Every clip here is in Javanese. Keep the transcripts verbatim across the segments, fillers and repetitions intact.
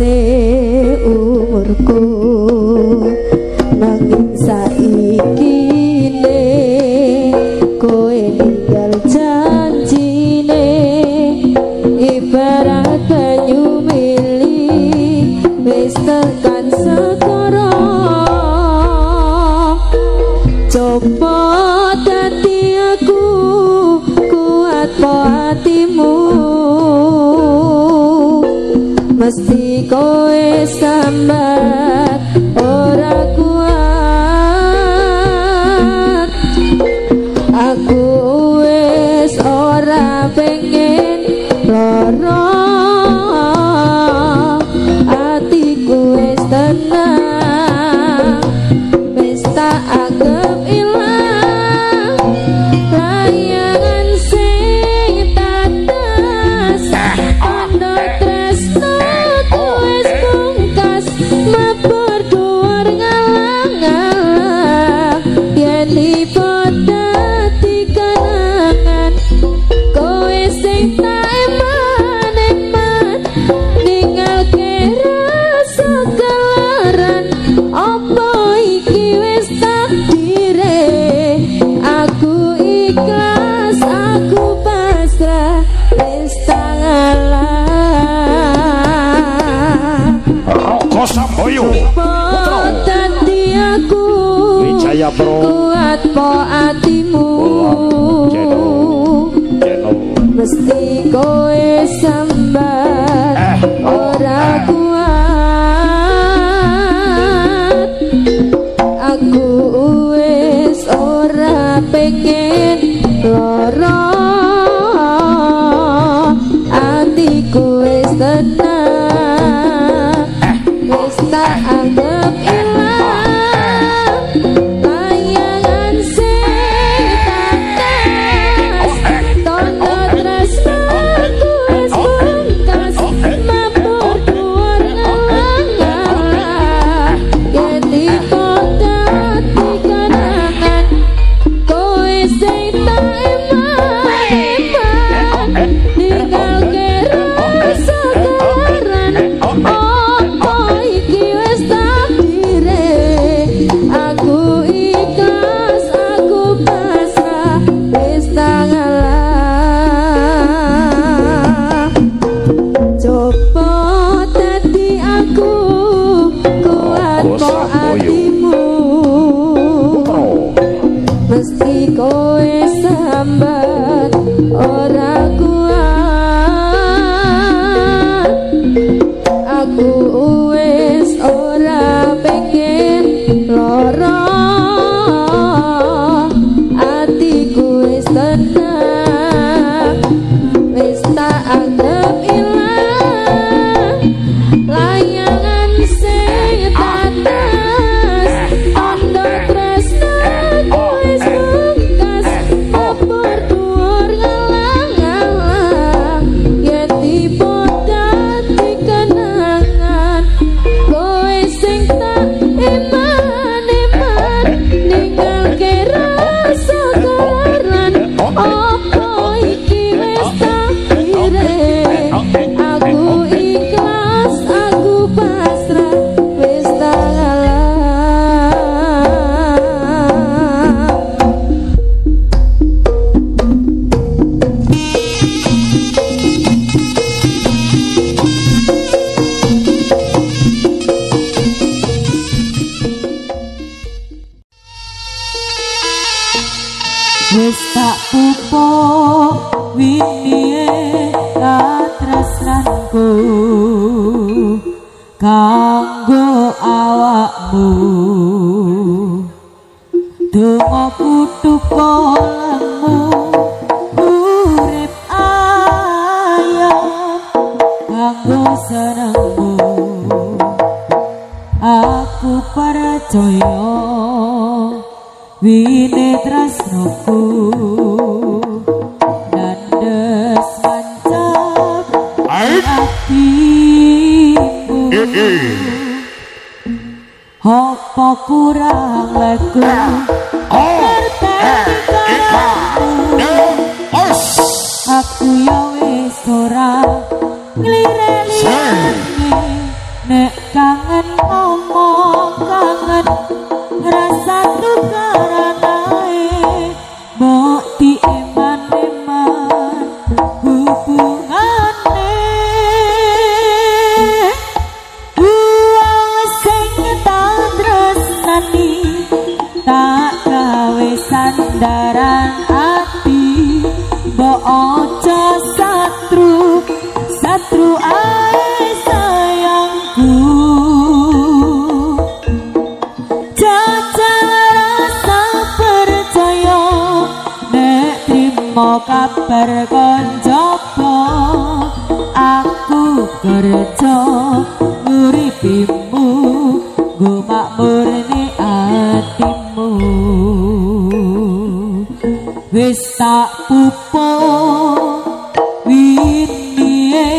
sawise umurku nanging saiki ne kowe ninggal janjine ibarat banyu mili wis tekan segara coba dadi aku kuat po hatimu mesti kowe sambat ora kuat aku wis ora pengen lara atiku wis tenang wis tak anggap ilang layangan sing tatas ana tresno wis pungkas mabur dhuwur ngalang-alang yen lipoda dikanangan kowe sing tak eman-eman ninggalke rasa kelaran apa iki wis takdire aku ikhlas aku pasrah wis tak ngalah Roko Samboyo dadi aku Wijaya Bro kuat po atimu mesti kowe sambat ora kuat aku wis ora pengen lara atiku wis tenang wis tak anggap ilang layangan sing tatas tondo tresnaku wis pungkas mabur dhuwur ngalang-alang yen lipoda dikanangan kowe sing tak eman-eman ninggalke rasa kelaran apa iki wis takdire aku ikhlas aku pasrah wis tak ngalah coba dadi aku kuat po atimu mesti kowe sambat ora kuat aku wis ora pengen lara atiku wis tenang wis tak anggap ilang layangan sing tatas ando tresnaku wis pungkas mabur dhuwur ngalang-alang yen tiba dadi kenangan kowe sing tak eman-eman ninggalke rasa kelaran apa iki wis takdire aku ikhlas aku pasrah wis tak ngalah wis tak pupuk winnie katresnanku kanggo awakmu donga putu polangmu urip ayam kanggo senengmu aku percaya wine tresnoku nandes mancap atimu apa kurang leku ngerteni karamu aku ya wis ora nglireni nek kangen ngomong kangen rasa tukaranae mbok dieman-eman hubungane wong sing tak tresnani tak gawe sandaran ati mbok aja satru satru ae sayangku jajal rasa percaya nek trimo kabar koncoba aku kerja nguripimu nggo makmurne atimu wis tak pupuk winnie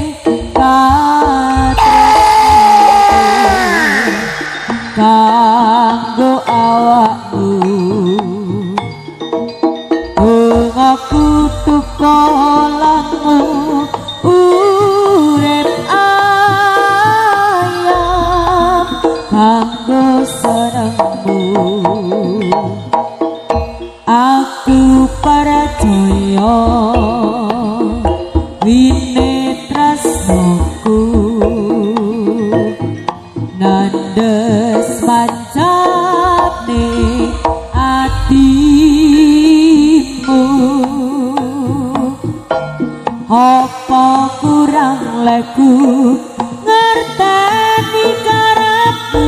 katresnaku kanggo awakmu bungaku tukolanmu urip ayam kanggo senengmu aku percaya wine tresnoku nandes pancapne atimu apa kurang leku ngerteni karepmu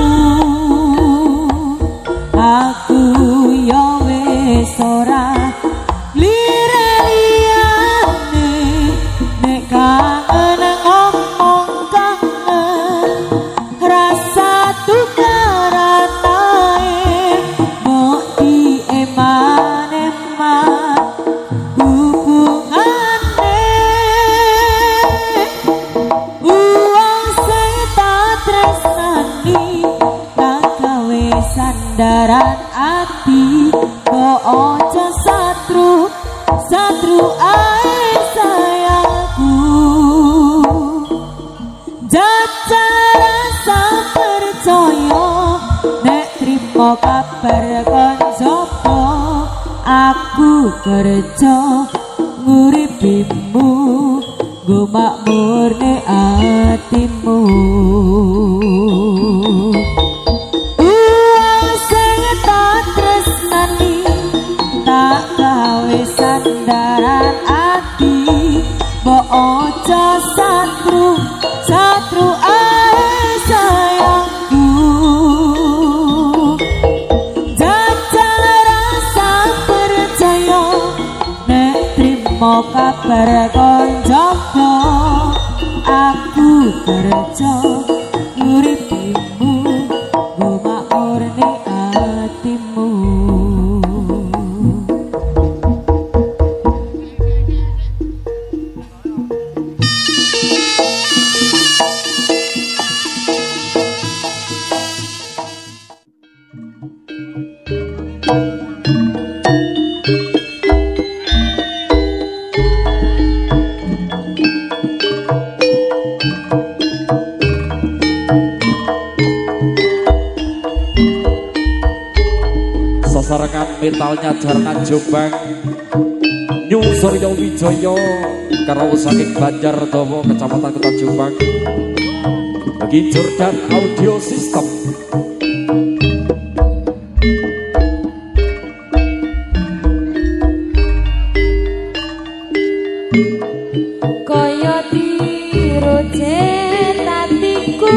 aku yo wis ora lirane nek kangen ngomong kangen rasa tukaranae mbok dieman-eman hubungane wong sing tak tresnani tak gawe sandaran ati kok aja satru satru ae sayangku jajal rasa percaya nek trimo kabar koncoba aku kerja nguripimu nggo makmurne atimu wong sing tak tresnani tak gawe sandaran ati mbok aja satru satru ae sayangku jajal rasa percaya nek trimo kabar koncoba aku kerja nguripimu nggo makmurne atimu Sasarangan metalnya Jarna Jombang Nyung Suryo Wijoyo Karo saking Banjar Dawa Kecamatan Kota Jombang bagi Jordan Audio System. Kaya diroje tatiku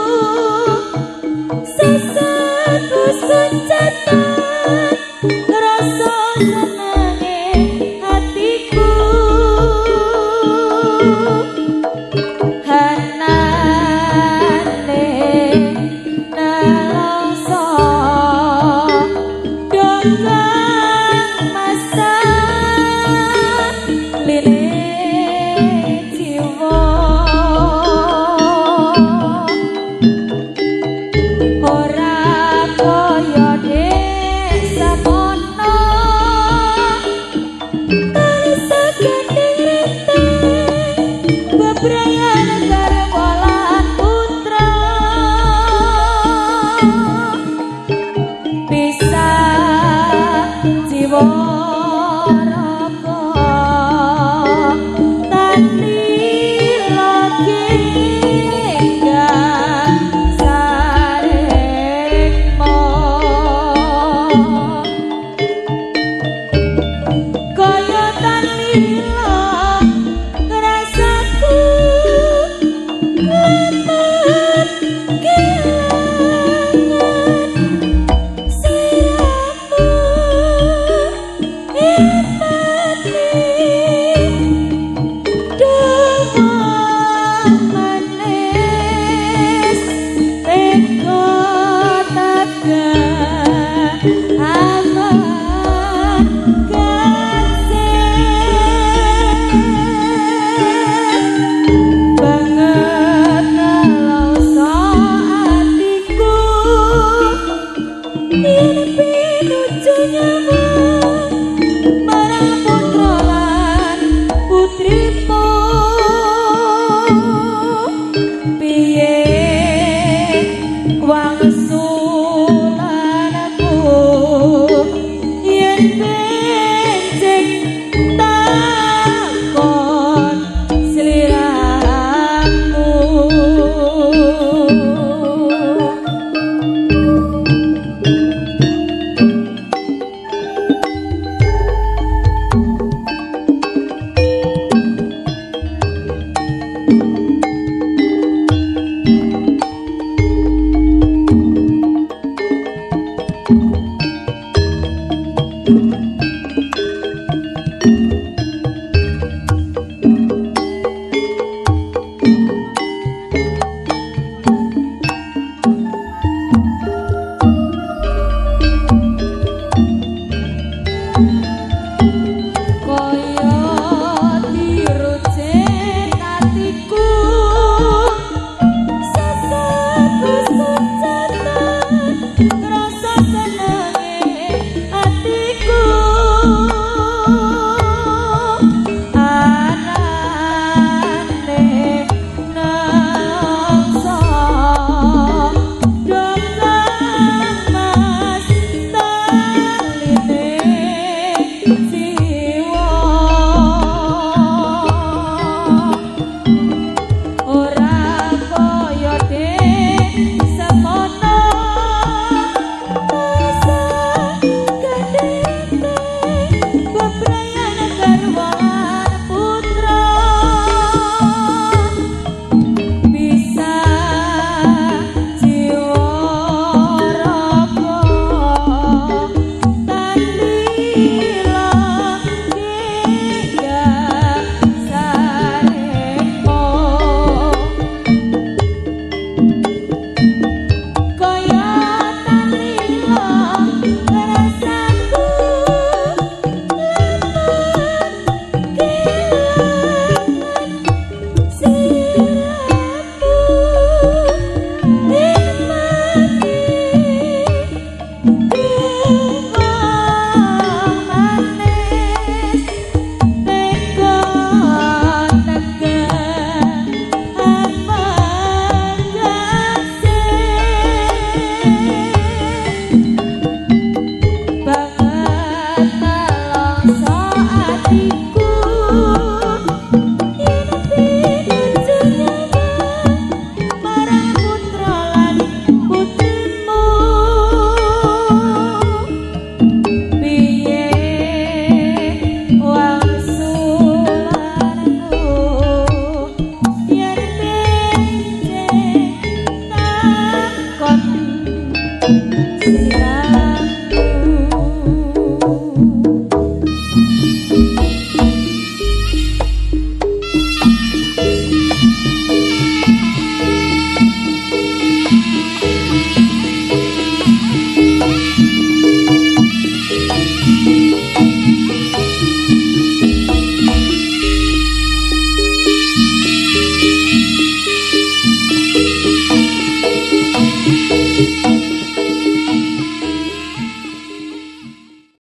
sesaku suncetan rasa senenge hatiku hanane nalangsa dongeng masa lile jiwa ora kaya dhewe Siramu